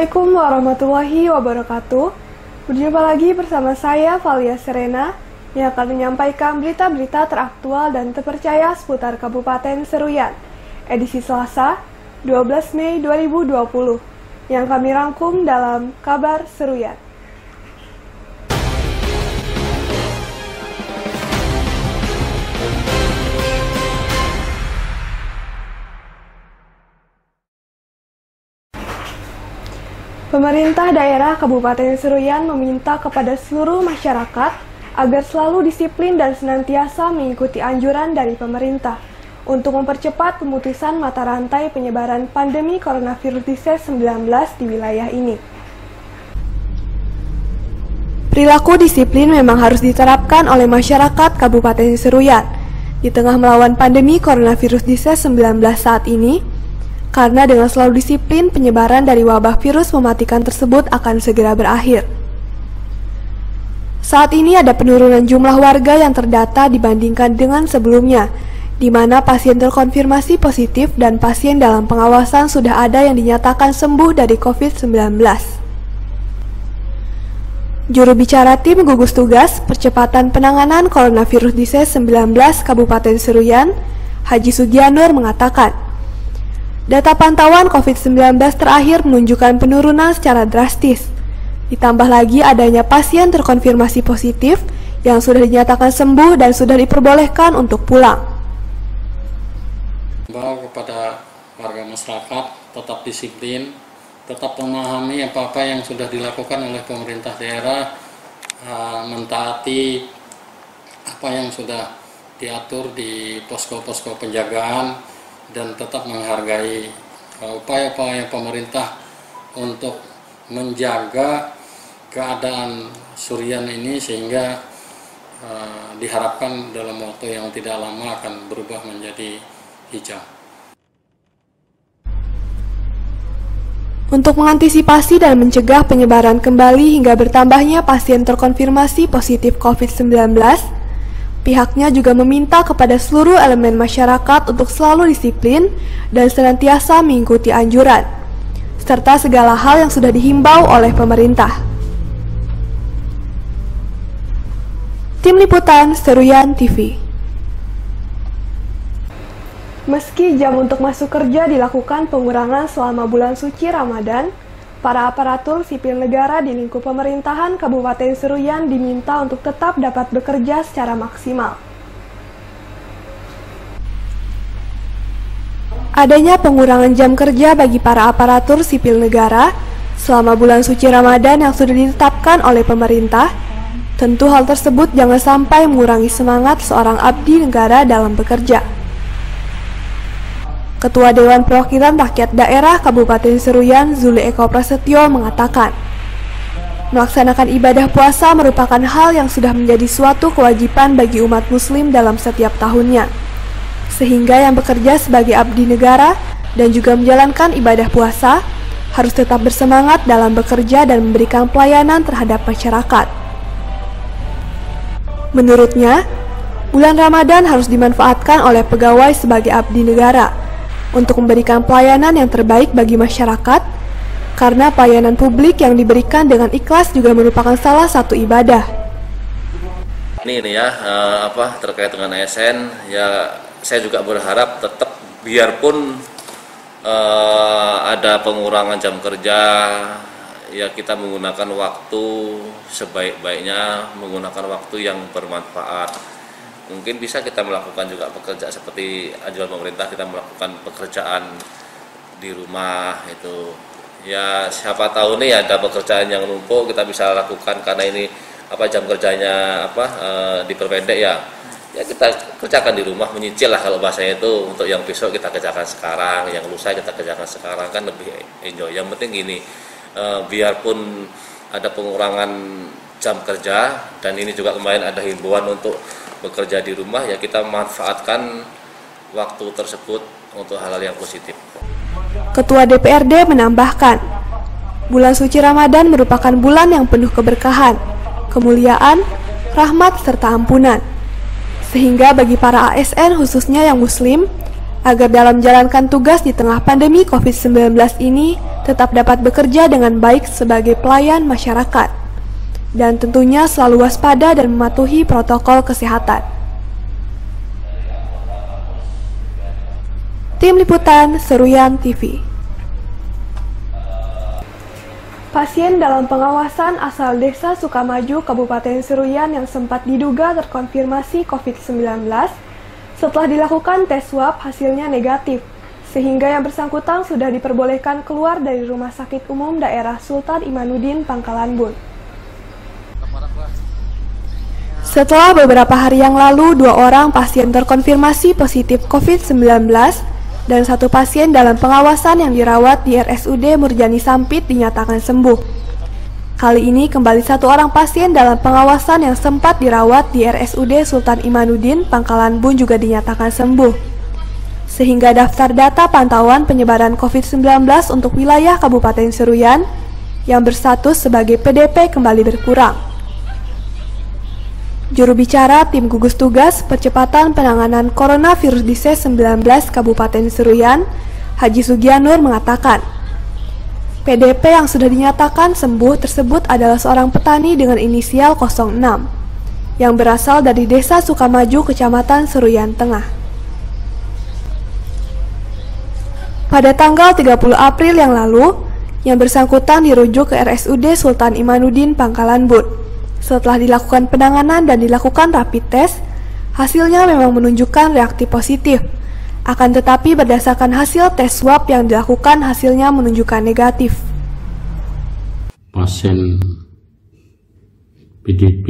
Assalamualaikum warahmatullahi wabarakatuh. Berjumpa lagi bersama saya, Valia Serena, yang akan menyampaikan berita-berita teraktual dan terpercaya seputar Kabupaten Seruyan, edisi Selasa, 12 Mei 2020, yang kami rangkum dalam Kabar Seruyan. Pemerintah daerah Kabupaten Seruyan meminta kepada seluruh masyarakat agar selalu disiplin dan senantiasa mengikuti anjuran dari pemerintah untuk mempercepat pemutusan mata rantai penyebaran pandemi coronavirus disease-19 di wilayah ini. Perilaku disiplin memang harus diterapkan oleh masyarakat Kabupaten Seruyan di tengah melawan pandemi coronavirus disease-19 saat ini, karena dengan selalu disiplin, penyebaran dari wabah virus mematikan tersebut akan segera berakhir. Saat ini ada penurunan jumlah warga yang terdata dibandingkan dengan sebelumnya, di mana pasien terkonfirmasi positif dan pasien dalam pengawasan sudah ada yang dinyatakan sembuh dari COVID-19. Juru bicara tim gugus tugas percepatan penanganan coronavirus disease-19 Kabupaten Seruyan, Haji Sugianur mengatakan, data pantauan COVID-19 terakhir menunjukkan penurunan secara drastis. Ditambah lagi adanya pasien terkonfirmasi positif yang sudah dinyatakan sembuh dan sudah diperbolehkan untuk pulang. Bahwa kepada warga masyarakat tetap disiplin, tetap memahami apa-apa yang sudah dilakukan oleh pemerintah daerah, mentaati apa yang sudah diatur di posko-posko penjagaan, dan tetap menghargai upaya-upaya pemerintah untuk menjaga keadaan Seruyan ini sehingga diharapkan dalam waktu yang tidak lama akan berubah menjadi hijau. Untuk mengantisipasi dan mencegah penyebaran kembali hingga bertambahnya pasien terkonfirmasi positif COVID-19, pihaknya juga meminta kepada seluruh elemen masyarakat untuk selalu disiplin dan senantiasa mengikuti anjuran, serta segala hal yang sudah dihimbau oleh pemerintah. Tim Liputan Seruyan TV. Meski jam untuk masuk kerja dilakukan pengurangan selama bulan suci Ramadan, para aparatur sipil negara di lingkup pemerintahan Kabupaten Seruyan diminta untuk tetap dapat bekerja secara maksimal. Adanya pengurangan jam kerja bagi para aparatur sipil negara selama bulan suci Ramadan yang sudah ditetapkan oleh pemerintah, tentu hal tersebut jangan sampai mengurangi semangat seorang abdi negara dalam bekerja. Ketua Dewan Perwakilan Rakyat Daerah Kabupaten Seruyan, Zuli Eko Prasetyo mengatakan, melaksanakan ibadah puasa merupakan hal yang sudah menjadi suatu kewajiban bagi umat muslim dalam setiap tahunnya. Sehingga yang bekerja sebagai abdi negara dan juga menjalankan ibadah puasa harus tetap bersemangat dalam bekerja dan memberikan pelayanan terhadap masyarakat. Menurutnya, bulan Ramadan harus dimanfaatkan oleh pegawai sebagai abdi negara untuk memberikan pelayanan yang terbaik bagi masyarakat, karena pelayanan publik yang diberikan dengan ikhlas juga merupakan salah satu ibadah. Ini ya, terkait dengan ASN, ya saya juga berharap tetap biarpun ada pengurangan jam kerja, ya kita menggunakan waktu sebaik-baiknya, menggunakan waktu yang bermanfaat. Mungkin bisa kita melakukan juga pekerjaan seperti anjuran pemerintah, kita melakukan pekerjaan di rumah itu. Ya siapa tahu nih ada pekerjaan yang numpuk kita bisa lakukan karena ini jam kerjanya diperpendek ya. Ya kita kerjakan di rumah, menyicil lah kalau bahasanya itu, untuk yang besok kita kerjakan sekarang, yang lusa kita kerjakan sekarang, kan lebih enjoy. Yang penting gini, biarpun ada pengurangan jam kerja dan ini juga kemarin ada himbauan untuk bekerja di rumah, ya kita manfaatkan waktu tersebut untuk hal-hal yang positif. Ketua DPRD menambahkan, bulan suci Ramadan merupakan bulan yang penuh keberkahan, kemuliaan, rahmat, serta ampunan. Sehingga bagi para ASN khususnya yang muslim, agar dalam menjalankan tugas di tengah pandemi COVID-19 ini tetap dapat bekerja dengan baik sebagai pelayan masyarakat, dan tentunya selalu waspada dan mematuhi protokol kesehatan. Tim Liputan Seruyan TV. Pasien dalam pengawasan asal Desa Sukamaju, Kabupaten Seruyan yang sempat diduga terkonfirmasi COVID-19 setelah dilakukan tes swab hasilnya negatif, sehingga yang bersangkutan sudah diperbolehkan keluar dari Rumah Sakit Umum Daerah Sultan Imanuddin Pangkalan Bun. Setelah beberapa hari yang lalu, 2 orang pasien terkonfirmasi positif COVID-19 dan 1 pasien dalam pengawasan yang dirawat di RSUD Murjani Sampit dinyatakan sembuh. Kali ini kembali 1 orang pasien dalam pengawasan yang sempat dirawat di RSUD Sultan Imanuddin Pangkalan Bun juga dinyatakan sembuh. Sehingga daftar data pantauan penyebaran COVID-19 untuk wilayah Kabupaten Seruyan yang berstatus sebagai PDP kembali berkurang. Juru bicara Tim Gugus Tugas Percepatan Penanganan Coronavirus Disease-19 Kabupaten Seruyan, Haji Sugianur mengatakan, PDP yang sudah dinyatakan sembuh tersebut adalah seorang petani dengan inisial 06, yang berasal dari Desa Sukamaju, Kecamatan Seruyan Tengah. Pada tanggal 30 April yang lalu, yang bersangkutan dirujuk ke RSUD Sultan Imanuddin Pangkalan Bun. Setelah dilakukan penanganan dan dilakukan rapid test, hasilnya memang menunjukkan reaktif positif. Akan tetapi berdasarkan hasil tes swab yang dilakukan, hasilnya menunjukkan negatif. Pasien PDP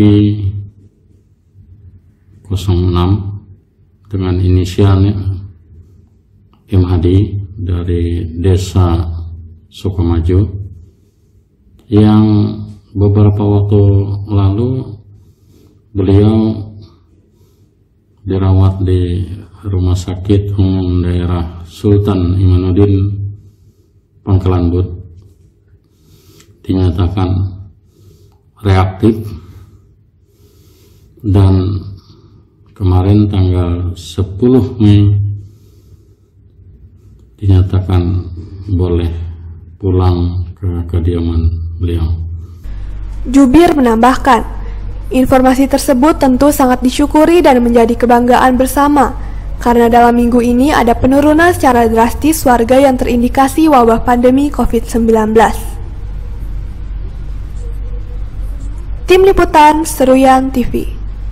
06 dengan inisialnya MHD dari Desa Sukamaju yang beberapa waktu lalu beliau dirawat di Rumah Sakit Umum Daerah Sultan Imanuddin Pangkalan Bun, dinyatakan reaktif, dan kemarin tanggal 10 Mei dinyatakan boleh pulang ke kediaman beliau. Jubir menambahkan, informasi tersebut tentu sangat disyukuri dan menjadi kebanggaan bersama, karena dalam minggu ini ada penurunan secara drastis warga yang terindikasi wabah pandemi COVID-19. Tim Liputan Seruyan TV.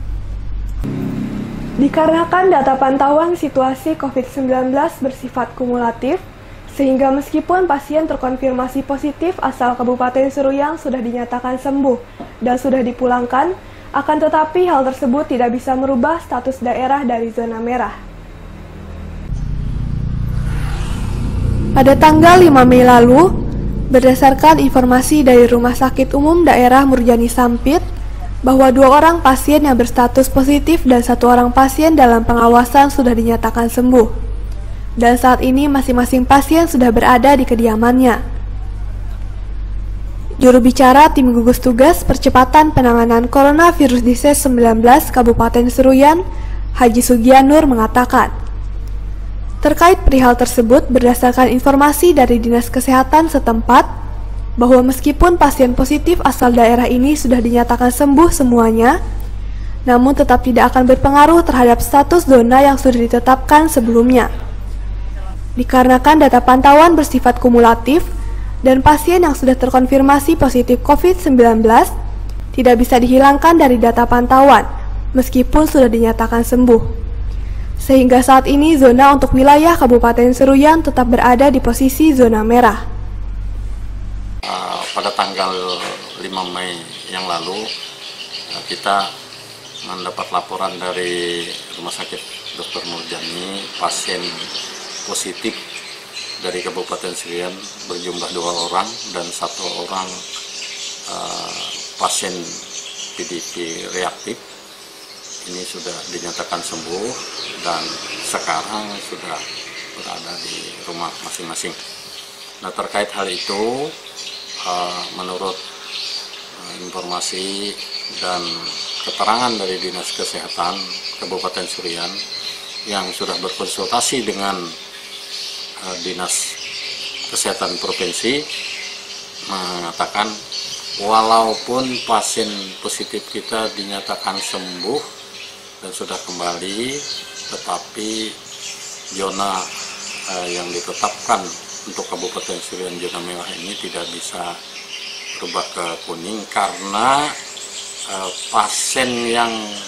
Dikarenakan data pantauan situasi COVID-19 bersifat kumulatif, sehingga meskipun pasien terkonfirmasi positif asal Kabupaten Seruyan sudah dinyatakan sembuh dan sudah dipulangkan, akan tetapi hal tersebut tidak bisa merubah status daerah dari zona merah. Pada tanggal 5 Mei lalu, berdasarkan informasi dari Rumah Sakit Umum Daerah Murjani Sampit, bahwa 2 orang pasien yang berstatus positif dan 1 orang pasien dalam pengawasan sudah dinyatakan sembuh. Dan saat ini masing-masing pasien sudah berada di kediamannya. Juru bicara Tim Gugus Tugas Percepatan Penanganan Coronavirus Disease-19 Kabupaten Seruyan, Haji Sugianur mengatakan, terkait perihal tersebut berdasarkan informasi dari Dinas Kesehatan setempat, bahwa meskipun pasien positif asal daerah ini sudah dinyatakan sembuh semuanya, namun tetap tidak akan berpengaruh terhadap status zona yang sudah ditetapkan sebelumnya. Dikarenakan data pantauan bersifat kumulatif dan pasien yang sudah terkonfirmasi positif COVID-19 tidak bisa dihilangkan dari data pantauan meskipun sudah dinyatakan sembuh. Sehingga saat ini zona untuk wilayah Kabupaten Seruyan tetap berada di posisi zona merah. Pada tanggal 5 Mei yang lalu kita mendapat laporan dari Rumah Sakit Dr. Murjani, pasien positif dari Kabupaten Seruyan berjumlah 2 orang dan 1 orang pasien PDP reaktif. Ini sudah dinyatakan sembuh dan sekarang sudah berada di rumah masing-masing. Nah, terkait hal itu, menurut informasi dan keterangan dari Dinas Kesehatan Kabupaten Seruyan yang sudah berkonsultasi dengan Dinas Kesehatan Provinsi mengatakan walaupun pasien positif kita dinyatakan sembuh dan sudah kembali, tetapi zona yang ditetapkan untuk Kabupaten Seruyan zona merah ini tidak bisa berubah ke kuning karena pasien yang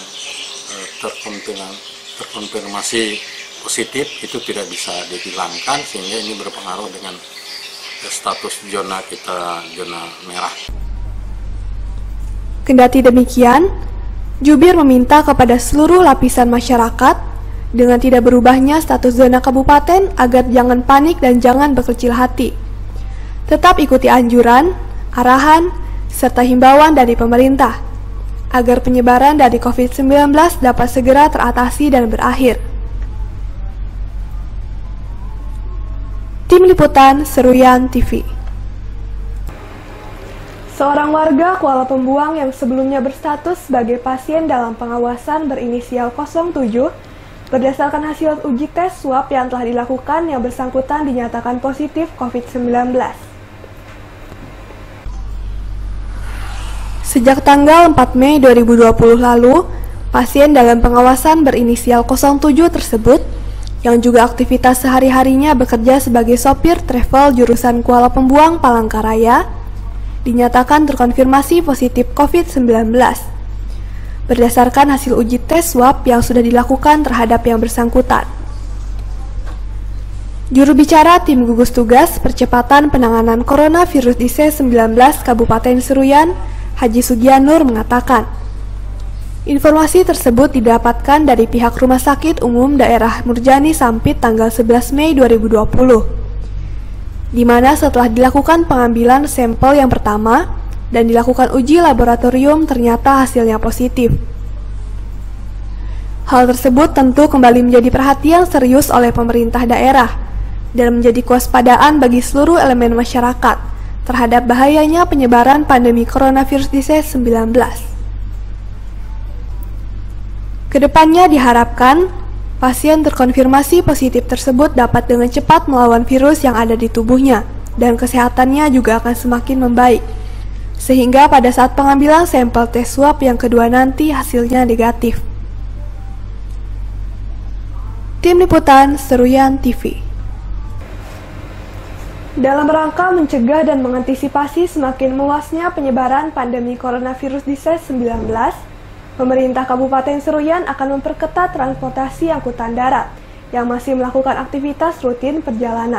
terkonfirmasi positif itu tidak bisa dihilangkan, sehingga ini berpengaruh dengan status zona kita zona merah. Kendati demikian, jubir meminta kepada seluruh lapisan masyarakat dengan tidak berubahnya status zona kabupaten agar jangan panik dan jangan berkecil hati. Tetap ikuti anjuran, arahan, serta himbauan dari pemerintah agar penyebaran dari COVID-19 dapat segera teratasi dan berakhir. Tim Liputan Seruyan TV. Seorang warga Kuala Pembuang yang sebelumnya berstatus sebagai pasien dalam pengawasan berinisial 07, berdasarkan hasil uji tes swab yang telah dilakukan, yang bersangkutan dinyatakan positif COVID-19. Sejak tanggal 4 Mei 2020 lalu, pasien dalam pengawasan berinisial 07 tersebut, yang juga aktivitas sehari-harinya bekerja sebagai sopir travel jurusan Kuala Pembuang Palangkaraya, dinyatakan terkonfirmasi positif COVID-19. Berdasarkan hasil uji tes swab yang sudah dilakukan terhadap yang bersangkutan. Juru bicara Tim Gugus Tugas Percepatan Penanganan Coronavirus di C19 Kabupaten Seruyan, Haji Sugianur mengatakan, informasi tersebut didapatkan dari pihak Rumah Sakit Umum Daerah Murjani Sampit tanggal 11 Mei 2020, di mana setelah dilakukan pengambilan sampel yang pertama dan dilakukan uji laboratorium ternyata hasilnya positif. Hal tersebut tentu kembali menjadi perhatian serius oleh pemerintah daerah dan menjadi kewaspadaan bagi seluruh elemen masyarakat terhadap bahayanya penyebaran pandemi coronavirus di C19. Kedepannya diharapkan pasien terkonfirmasi positif tersebut dapat dengan cepat melawan virus yang ada di tubuhnya dan kesehatannya juga akan semakin membaik, sehingga pada saat pengambilan sampel tes swab yang kedua nanti hasilnya negatif. Tim Liputan Seruyan TV. Dalam rangka mencegah dan mengantisipasi semakin meluasnya penyebaran pandemi coronavirus di C19, pemerintah Kabupaten Seruyan akan memperketat transportasi angkutan darat yang masih melakukan aktivitas rutin perjalanan.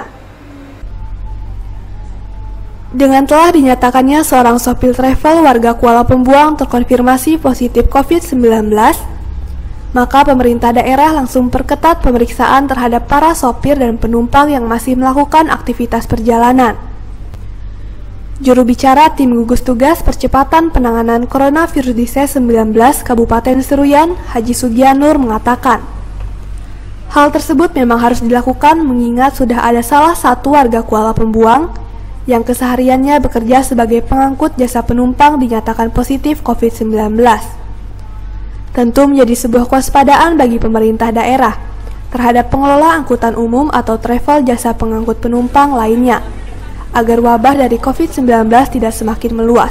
Dengan telah dinyatakannya seorang sopir travel warga Kuala Pembuang terkonfirmasi positif COVID-19, maka pemerintah daerah langsung perketat pemeriksaan terhadap para sopir dan penumpang yang masih melakukan aktivitas perjalanan. Juru bicara Tim Gugus Tugas Percepatan Penanganan Coronavirus di C19 Kabupaten Seruyan, Haji Sugianur mengatakan, hal tersebut memang harus dilakukan mengingat sudah ada salah satu warga Kuala Pembuang yang kesehariannya bekerja sebagai pengangkut jasa penumpang dinyatakan positif COVID-19. Tentu menjadi sebuah kewaspadaan bagi pemerintah daerah terhadap pengelola angkutan umum atau travel jasa pengangkut penumpang lainnya, agar wabah dari COVID-19 tidak semakin meluas.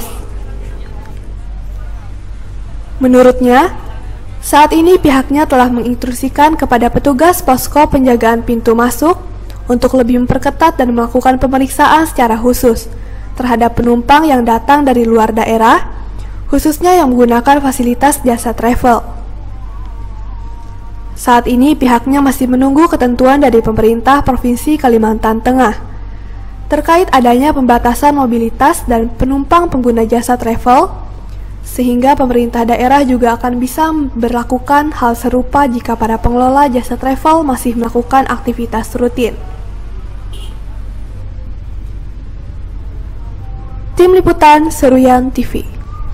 Menurutnya, saat ini pihaknya telah menginstruksikan kepada petugas posko penjagaan pintu masuk untuk lebih memperketat dan melakukan pemeriksaan secara khusus terhadap penumpang yang datang dari luar daerah, khususnya yang menggunakan fasilitas jasa travel. Saat ini pihaknya masih menunggu ketentuan dari pemerintah Provinsi Kalimantan Tengah terkait adanya pembatasan mobilitas dan penumpang pengguna jasa travel, sehingga pemerintah daerah juga akan bisa berlakukan hal serupa jika para pengelola jasa travel masih melakukan aktivitas rutin. Tim Liputan Seruyan TV.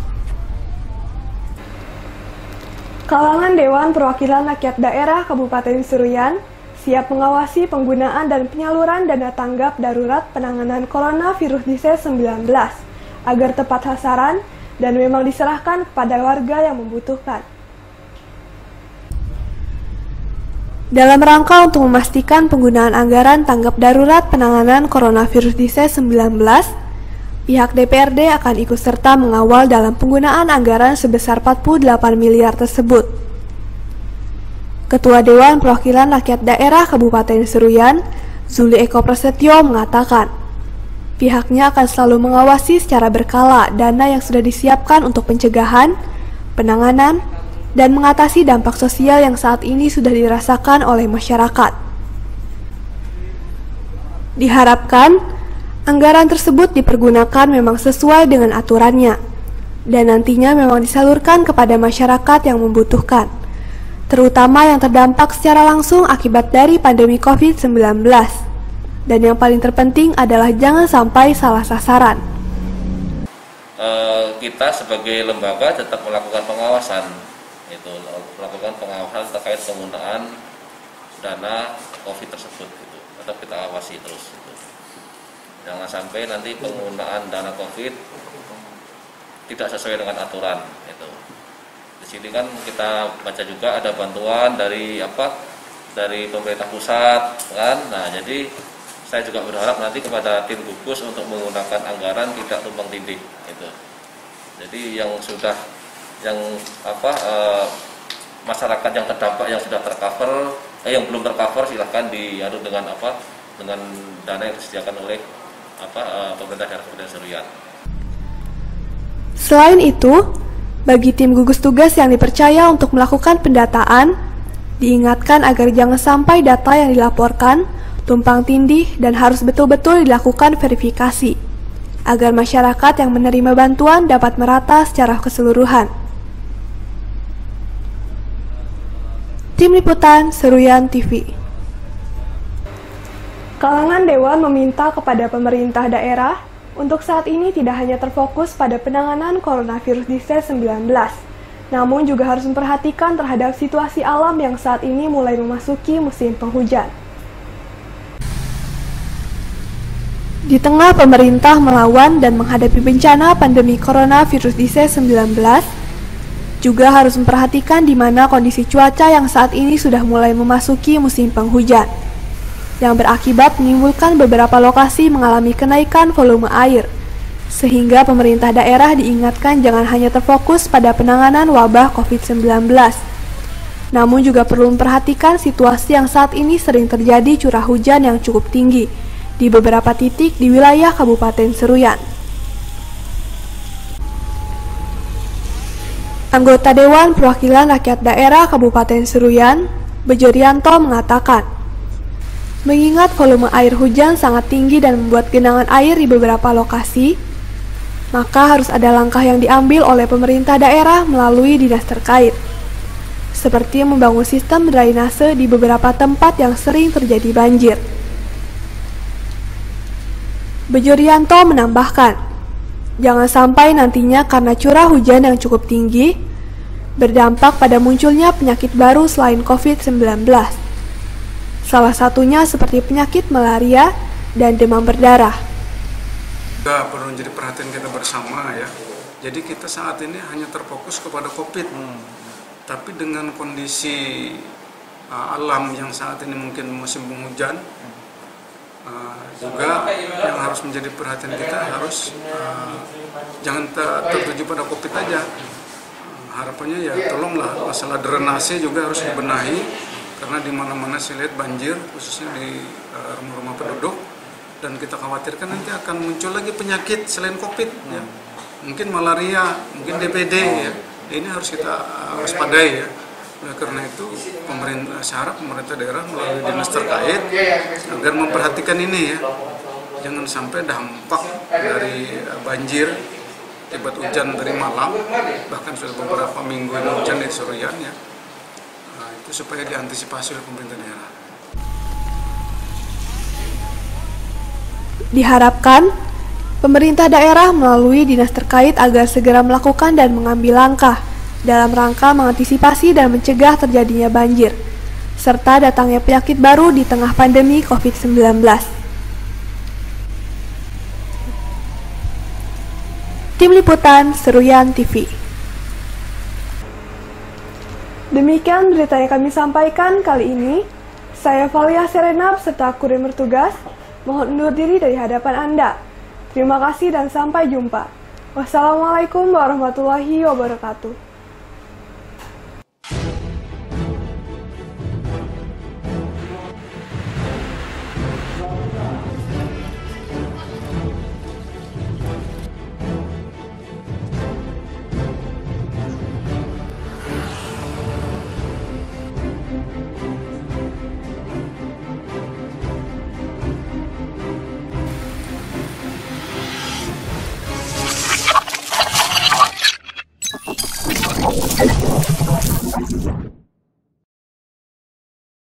Kalangan Dewan Perwakilan Rakyat Daerah Kabupaten Seruyan siap mengawasi penggunaan dan penyaluran dana tanggap darurat penanganan coronavirus di C19 agar tepat sasaran dan memang diserahkan kepada warga yang membutuhkan. Dalam rangka untuk memastikan penggunaan anggaran tanggap darurat penanganan coronavirus disease-19, pihak DPRD akan ikut serta mengawal dalam penggunaan anggaran sebesar 48 miliar tersebut. Ketua Dewan Perwakilan Rakyat Daerah Kabupaten Seruyan, Zuli Eko Prasetyo mengatakan, pihaknya akan selalu mengawasi secara berkala dana yang sudah disiapkan untuk pencegahan, penanganan, dan mengatasi dampak sosial yang saat ini sudah dirasakan oleh masyarakat. Diharapkan, anggaran tersebut dipergunakan memang sesuai dengan aturannya, dan nantinya memang disalurkan kepada masyarakat yang membutuhkan, terutama yang terdampak secara langsung akibat dari pandemi COVID-19. Dan yang paling terpenting adalah jangan sampai salah sasaran. Kita sebagai lembaga tetap melakukan pengawasan, terkait penggunaan dana COVID tersebut, tetap kita awasi terus. Jangan sampai nanti penggunaan dana COVID tidak sesuai dengan aturan. Di sini kan kita baca juga ada bantuan dari pemerintah pusat, kan? Nah, jadi saya juga berharap nanti kepada tim gugus untuk menggunakan anggaran tidak tumpang tindih. Jadi masyarakat yang terdampak yang sudah tercover, yang belum tercover silahkan diadu dengan dana yang disediakan oleh pemerintah daerah Kabupaten Seruyan. Selain itu, bagi tim gugus tugas yang dipercaya untuk melakukan pendataan, diingatkan agar jangan sampai data yang dilaporkan tumpang tindih dan harus betul-betul dilakukan verifikasi, agar masyarakat yang menerima bantuan dapat merata secara keseluruhan. Tim Liputan Seruyan TV. Kalangan Dewan meminta kepada pemerintah daerah untuk saat ini tidak hanya terfokus pada penanganan coronavirus disease-19, namun juga harus memperhatikan terhadap situasi alam yang saat ini mulai memasuki musim penghujan. Di tengah pemerintah melawan dan menghadapi bencana pandemi coronavirus disease-19, juga harus memperhatikan di mana kondisi cuaca yang saat ini sudah mulai memasuki musim penghujan, yang berakibat menimbulkan beberapa lokasi mengalami kenaikan volume air, sehingga pemerintah daerah diingatkan jangan hanya terfokus pada penanganan wabah COVID-19, namun juga perlu memperhatikan situasi yang saat ini sering terjadi curah hujan yang cukup tinggi di beberapa titik di wilayah Kabupaten Seruyan. Anggota Dewan Perwakilan Rakyat Daerah Kabupaten Seruyan, Bejo Rianto mengatakan, mengingat volume air hujan sangat tinggi dan membuat genangan air di beberapa lokasi, maka harus ada langkah yang diambil oleh pemerintah daerah melalui dinas terkait, seperti membangun sistem drainase di beberapa tempat yang sering terjadi banjir. Bejo Rianto menambahkan, jangan sampai nantinya karena curah hujan yang cukup tinggi, berdampak pada munculnya penyakit baru selain COVID-19. Salah satunya seperti penyakit malaria dan demam berdarah. Juga perlu menjadi perhatian kita bersama ya. Jadi kita saat ini hanya terfokus kepada COVID. Tapi dengan kondisi alam yang saat ini mungkin musim penghujan, juga yang harus menjadi perhatian kita harus jangan tertuju pada COVID aja. Harapannya ya tolonglah masalah drainase juga harus dibenahi, karena di mana-mana saya lihat banjir khususnya di rumah-rumah penduduk, dan kita khawatirkan nanti akan muncul lagi penyakit selain COVID ya. Mungkin malaria, mungkin DPD ya. Ini harus kita waspadai ya. Nah, karena itu saya harap pemerintah daerah melalui dinas terkait agar memperhatikan ini ya. Jangan sampai dampak dari banjir akibat hujan dari malam, bahkan sudah beberapa minggu ini hujan di Seruyan ya. Nah, itu supaya diantisipasi oleh pemerintah daerah. Diharapkan pemerintah daerah melalui dinas terkait agar segera melakukan dan mengambil langkah dalam rangka mengantisipasi dan mencegah terjadinya banjir, serta datangnya penyakit baru di tengah pandemi COVID-19. Tim Liputan Seruyan TV. Demikian berita yang kami sampaikan kali ini. Saya Valia Serenap serta kru yang bertugas mohon undur diri dari hadapan Anda. Terima kasih dan sampai jumpa. Wassalamualaikum warahmatullahi wabarakatuh.